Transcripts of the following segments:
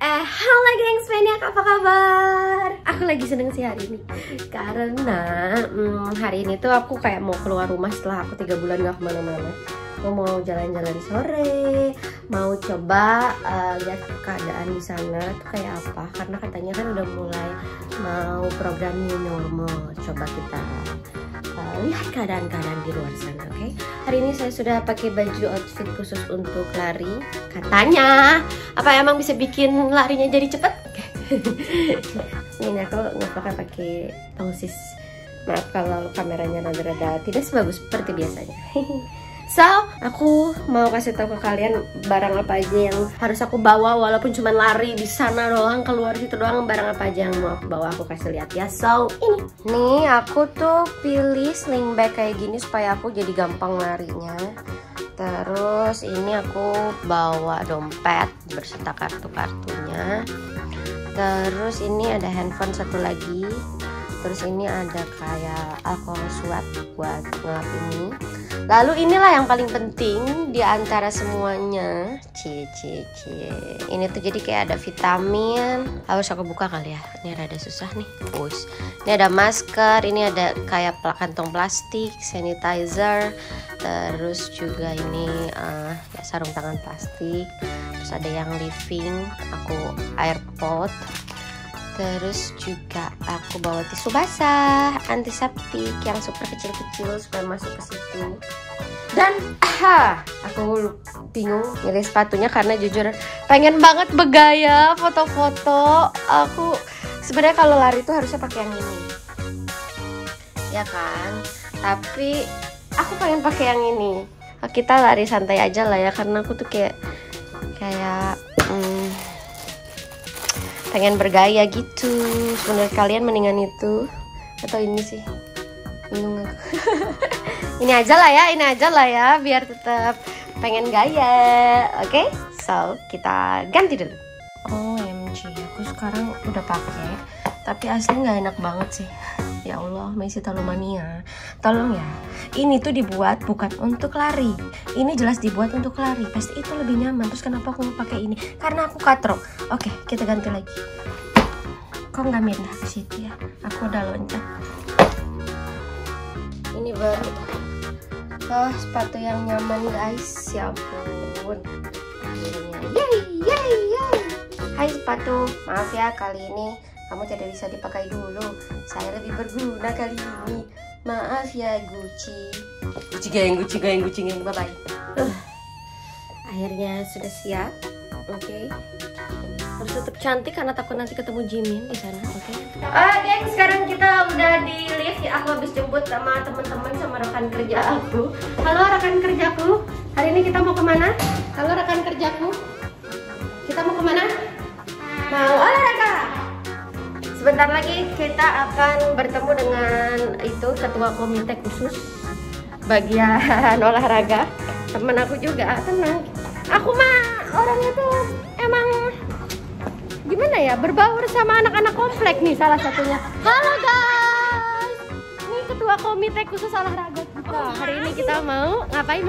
Halo gengs Maniac, apa kabar? Aku lagi seneng sih hari ini karena hari ini tuh aku kayak mau keluar rumah setelah aku 3 bulan gak kemana-mana. Aku mau jalan-jalan sore, mau coba lihat keadaan di sana tuh kayak apa. Karena katanya kan udah mulai mau program new normal. Coba kita lihat keadaan-keadaan di luar sana, oke? Hari ini saya sudah pakai baju outfit khusus untuk lari. Katanya, apa emang bisa bikin larinya jadi cepet? Ini aku ngevlognya pakai tongsis. Maaf kalau kameranya rada-rada tidak sebagus seperti biasanya. So, aku mau kasih tahu ke kalian barang apa aja yang harus aku bawa walaupun cuma lari di sana doang, keluar situ doang, barang apa aja yang mau aku bawa, aku kasih lihat ya. So, ini. Nih, aku tuh pilih sling bag kayak gini supaya aku jadi gampang larinya. Terus ini aku bawa dompet berserta kartu-kartunya. Terus ini ada handphone satu lagi. Terus ini ada kayak alkohol swab buat ngelap ini. Lalu inilah yang paling penting di antara semuanya. Ini tuh jadi kayak ada vitamin. Harus aku buka kali ya. Ini rada susah nih. Push. Ini ada masker. Ini ada kayak kantong plastik, sanitizer. Terus juga ini ya, sarung tangan plastik. Terus ada yang living. Aku AirPod. Terus juga aku bawa tisu basah, antiseptik yang super kecil-kecil supaya masuk ke situ. Dan aku bingung milih sepatunya karena jujur pengen banget bergaya foto-foto. Aku sebenarnya kalau lari tuh harusnya pakai yang ini, ya kan? Tapi aku pengen pakai yang ini. Kita lari santai aja lah ya, karena aku tuh kayak pengen bergaya gitu. Menurut kalian mendingan itu atau ini sih? Bingung aku. Ini aja lah ya, biar tetap pengen gaya. Oke? So, kita ganti dulu. OMG, aku sekarang udah pakai, tapi asli nggak enak banget sih. Ya Allah, Messi Talomania, tolong ya. Ini tuh dibuat bukan untuk lari. Ini jelas dibuat untuk lari. Pasti itu lebih nyaman. Terus kenapa aku mau pakai ini? Karena aku katrok. Oke, kita ganti lagi. Kok nggak pindah ke situ ya? Aku udah loncat. Ini baru. Sepatu yang nyaman guys. Ya ampun. Yeay. Hai sepatu. Maaf ya kali ini kamu tidak bisa dipakai dulu. Saya lebih berguna kali ini. Maaf ya Gucci. Gucci geng. Bye bye. Akhirnya sudah siap. Oke. Harus tetap cantik karena takut nanti ketemu Jimin di sana. Oke. Geng, sekarang kita udah di lift. Aku habis jemput sama teman-teman sama rekan kerja aku. Halo rekan kerjaku. Hari ini kita mau kemana? Halo rekan kerjaku. Kita mau kemana? Mau olahraga. Sebentar lagi kita akan bertemu dengan itu ketua komite khusus bagian olahraga. Temen aku juga, tenang. Aku mah orangnya tuh emang gimana ya, berbaur sama anak-anak komplek nih salah satunya. Halo guys, ini ketua komite khusus olahraga kita. Hari ini kita mau ngapain?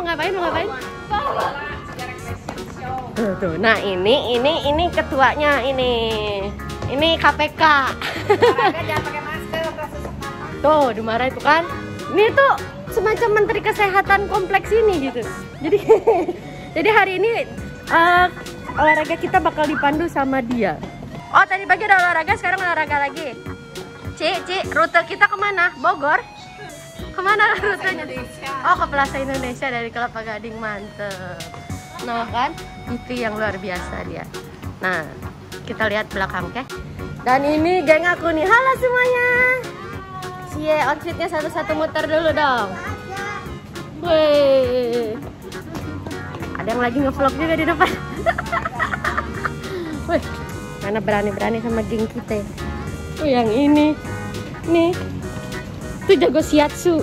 Tuh. Nah ini ketuanya ini KPK. Jangan pakai masker. Tuh, dimarah itu kan. Ini tuh semacam menteri kesehatan kompleks ini gitu. Jadi hari ini olahraga kita bakal dipandu sama dia. Oh, tadi pagi udah olahraga, sekarang olahraga lagi. Ci, rute kita kemana? Bogor? Kemana rutenya? Oh, ke Plaza Indonesia dari Kelapa Gading, mantep. Nah kan, itu yang luar biasa dia. Nah, kita lihat belakang, oke? Dan ini geng aku nih. Halo semuanya. Cie, outfitnya satu-satu muter dulu dong. Wih. Ada yang lagi ngevlog juga di depan. Wih, mana berani-berani sama geng kita. Yang ini. Nih. Itu jago shiatsu.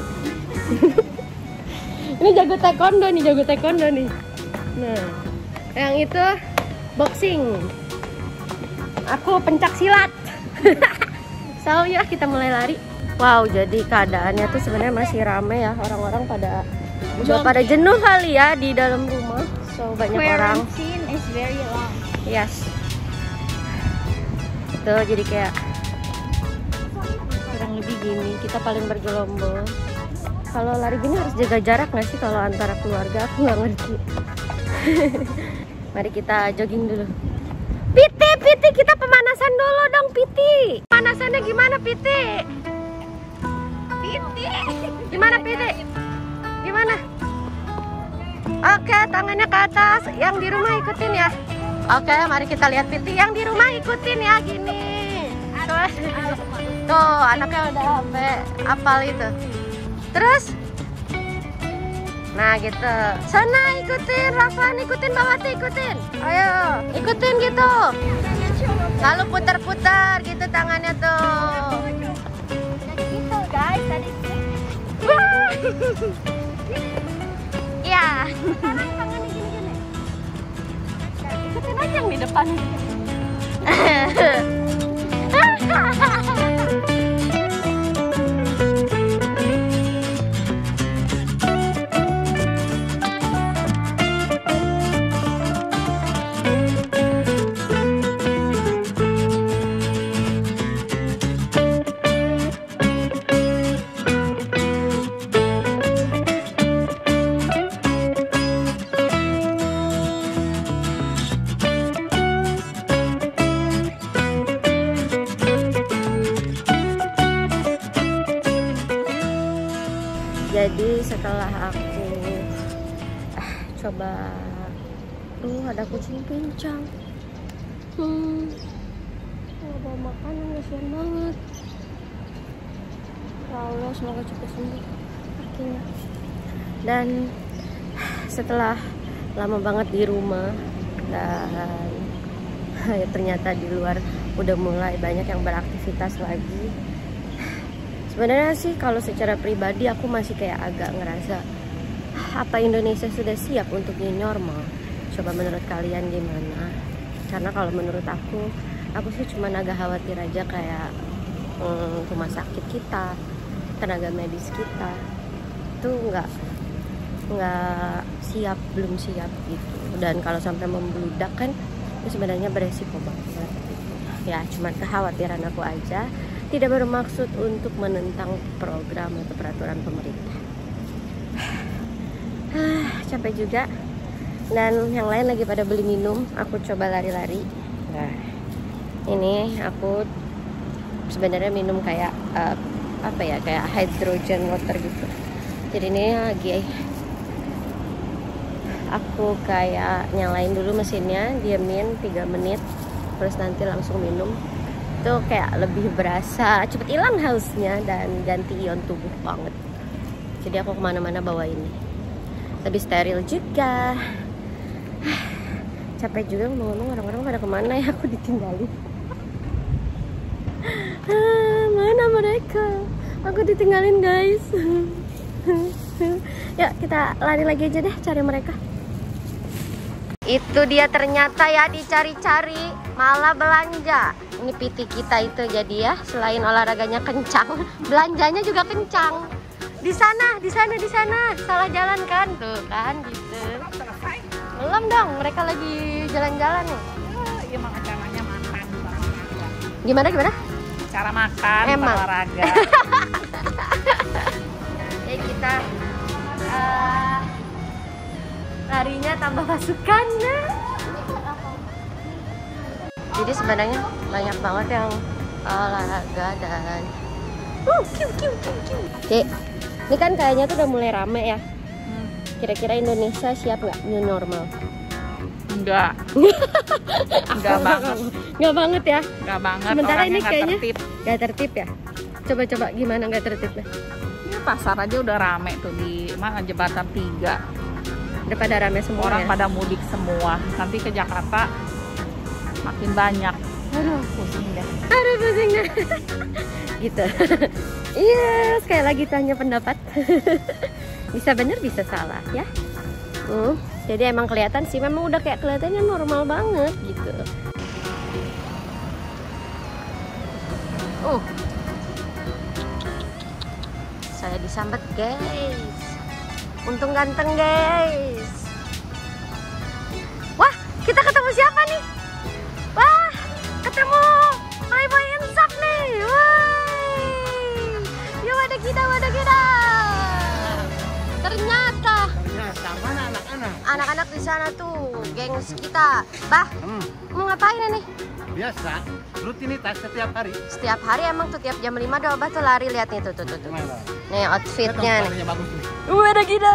Ini jago taekwondo nih. Nah, yang itu boxing. Aku pencak silat. So ya kita mulai lari. Wow, jadi keadaannya tuh sebenarnya masih rame ya, orang-orang pada jenuh kali ya di dalam rumah. So banyak orang. Quarantine is very long. Yes. Tuh jadi kayak kurang lebih gini, kita paling bergelombol. Kalau lari gini harus jaga jarak nggak sih kalau antara keluarga? Aku nggak ngerti. Mari kita jogging dulu. Piti, Piti, kita pemanasan dulu dong, Piti. Pemanasannya gimana, Piti? Piti, gimana, Piti? Gimana? Oke, tangannya ke atas. Yang di rumah ikutin ya. Oke, mari kita lihat Piti. Yang di rumah ikutin ya, gini. Tuh, anaknya udah sampai apal itu. Terus? Nah gitu. Sana ikutin, Rafan ikutin, Bawati ikutin. Ayo, ikutin gitu. Lalu putar-putar gitu tangannya tuh. Gitu guys, tadi. Wah. Ya. Tangannya gini-gini. Ikutin aja yang di depan. Jadi setelah aku coba, ada kucing pincang. Nggak bawa makanan, kasihan banget. Ya Allah, semoga cepat sembuh kakinya. Dan setelah lama banget di rumah dan ya ternyata di luar udah mulai banyak yang beraktivitas lagi. Sebenarnya sih kalau secara pribadi aku masih kayak agak ngerasa apa Indonesia sudah siap untuk new normal. Coba menurut kalian gimana? Karena kalau menurut aku sih cuma agak khawatir aja kayak rumah sakit kita, tenaga medis kita itu nggak siap, belum siap gitu. Dan kalau sampai membludak kan itu sebenarnya beresiko banget. Ya cuman kekhawatiran aku aja. Tidak bermaksud untuk menentang program atau peraturan pemerintah. Capek juga. Dan yang lain lagi pada beli minum. Aku coba lari-lari. Nah, ini aku sebenarnya minum kayak kayak hydrogen water gitu. Jadi ini lagi aku kayak nyalain dulu mesinnya, diamin 3 menit, terus nanti langsung minum. Itu kayak lebih berasa cepet hilang hausnya dan ganti ion tubuh banget. Jadi aku kemana-mana bawa ini, lebih steril juga. Capek juga ngomong, orang-orang pada kemana ya, aku ditinggalin. Mana mereka? Aku ditinggalin guys. Yuk kita lari lagi aja deh, cari mereka. Itu dia ternyata ya, dicari-cari malah belanja. Ini Piti kita itu jadi ya, selain olahraganya kencang, belanjanya juga kencang. Di sana. Salah jalan kan? Tuh kan gitu. Belum dong, mereka lagi jalan-jalan nih. Iya, emang caranya makan. Gimana? Cara makan, olahraga. Ya kita larinya tambah pasukan. Jadi sebenarnya banyak banget yang olahraga dan Cik, ini kan kayaknya tuh udah mulai rame ya. Kira-kira Indonesia siap nggak new normal? Enggak. Enggak banget. Enggak banget ya? Enggak banget. Sementara ini gak kayaknya tertib. Gak tertib ya? Coba gimana nggak tertibnya? Ini pasar aja udah rame tuh di jembatan 3. Udah pada rame semua. Orang ya? pada mudik semua. Nanti ke Jakarta makin banyak. Aduh, pusing deh. Gitu. Iya, sekali lagi tanya pendapat. Bisa bener, bisa salah ya. Jadi emang kelihatan sih, memang udah kayak kelihatannya normal banget gitu. Saya disambet guys. Untung ganteng guys. Wah, kita ketemu siapa nih? Wah, ketemu fitness kita. Bah, mau ngapain ini? Biasa, rutinitas setiap hari. Setiap hari emang tuh tiap jam 5 udah Abah tuh lari, lihat nih tuh. Nih outfitnya nih. Udah gitu.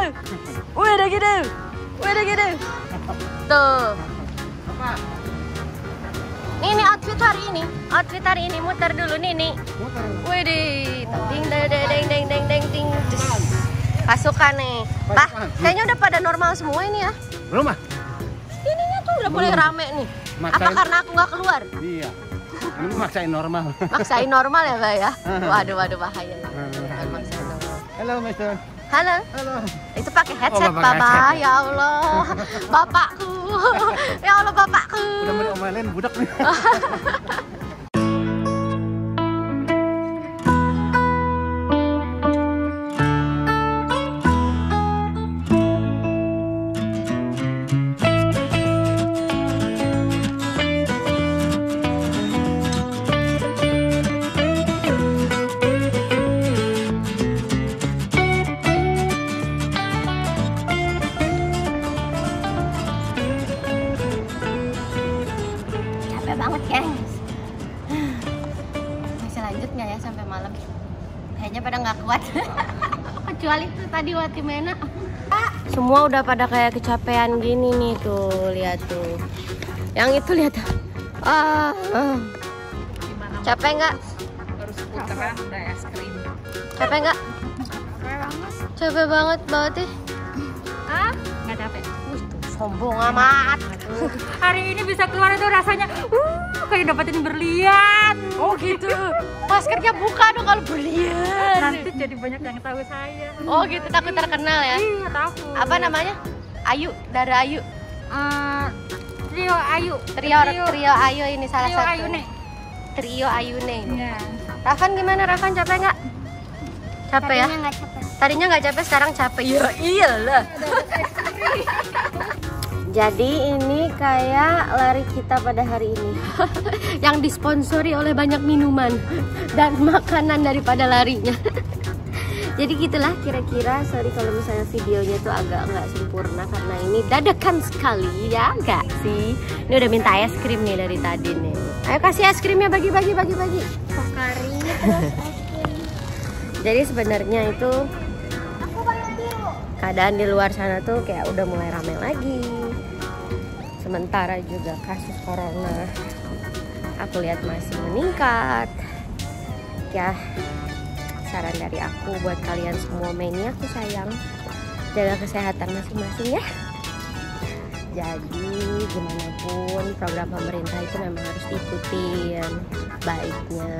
Tuh. Apa? Ini outfit hari ini muter dulu nih. Muter. Widih, ding. Pasukan nih. Bah, kayaknya udah pada normal semua ini ya. Belum ah? Ininya tuh udah mulai rame nih. Apa karena aku nggak keluar? Iya. Ini maksain normal. Maksain normal ya, Mbak ya? Waduh, bahaya. Maksain normal. Halo, Mister. Halo. Itu pakai headset, Papa. Ya Allah. Bapakku. Ya Allah, bapakku. Udah mau diomelin budak nih. Banget guys. Masih lanjut nggak ya sampai malam? Kayaknya pada nggak kuat. Kecuali tuh tadi Watimena. Semua udah pada kayak kecapean gini nih tuh, lihat tuh. Yang itu lihat. Capek nggak? Harus putaran udah es krim. Capek nggak? Capek banget berarti. Nggak capek. Sombong amat. Hari ini bisa keluar itu rasanya kayak dapetin berlian. Oh gitu. Maskernya buka dong kalau berlian. Nanti jadi banyak yang tahu saya. Oh gitu, takut terkenal ya? Iya, takut. Apa namanya? Ayu, Dara Ayu. Trio Ayu. Trio Ayu ini salah Trio satu. Ayune. Trio Ayune ini. Iya. Rafan gimana? Rafan capek nggak? Capek ya? Tadinya nggak capek, sekarang capek. Ya iyalah. Jadi ini kayak lari kita pada hari ini yang disponsori oleh banyak minuman dan makanan daripada larinya. Jadi gitulah kira-kira. Sorry kalau misalnya videonya tuh agak nggak sempurna karena ini dadakan sekali ya nggak sih. Ini udah minta es krim nih dari tadi nih. Ayo kasih es krimnya, bagi. Pokari terus es krim. Jadi sebenarnya itu keadaan di luar sana tuh kayak udah mulai rame lagi. Sementara juga kasus corona aku lihat masih meningkat. Ya, saran dari aku buat kalian semua mania aku sayang, jaga kesehatan masing-masing ya. Jadi gimana pun program pemerintah itu memang harus diikutin baiknya.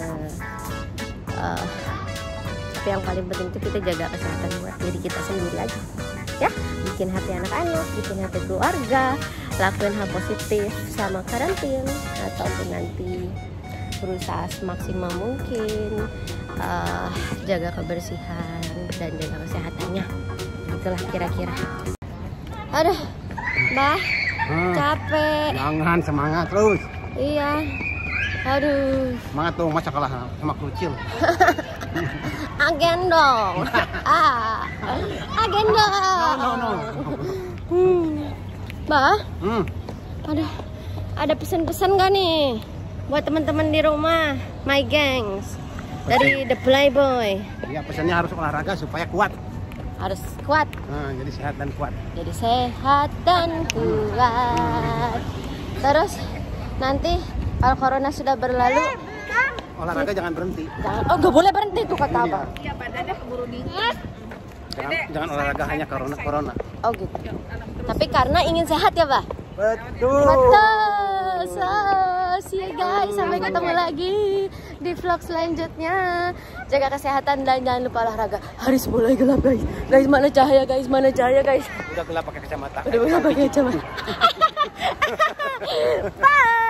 Tapi yang paling penting itu kita jaga kesehatan buat diri kita sendiri aja ya. Bikin hati anak-anak, bikin hati keluarga, lakuin hal positif sama karantin, ataupun nanti berusaha semaksimal mungkin jaga kebersihan dan jaga kesehatannya. Itulah kira-kira. Aduh, Mbah, capek. Jangan, semangat terus. Iya. Aduh. Semangat tuh, masa kalah sama kerucil. Agen dong. Agen dong. No. Mbah. Aduh, ada pesan-pesan gak nih buat teman-teman di rumah, my gangs dari The Playboy? Iya, pesannya harus olahraga supaya kuat. Harus kuat. Jadi sehat dan kuat. Jadi sehat dan kuat. Terus nanti kalau corona sudah berlalu, olahraga jangan berhenti. Oh, nggak boleh berhenti tuh kata apa? Iya, badannya keburu dingin. Jangan olahraga hanya corona. Oh gitu. Tapi karena ingin sehat ya, Pak? Betul. So, see you guys. Sampai ketemu lagi di vlog selanjutnya. Jaga kesehatan dan jangan lupa olahraga. Hari mulai gelap, guys. Guys, mana cahaya, guys? Udah gelap pakai kacamata. Udah gelap pakai kacamata. Bye.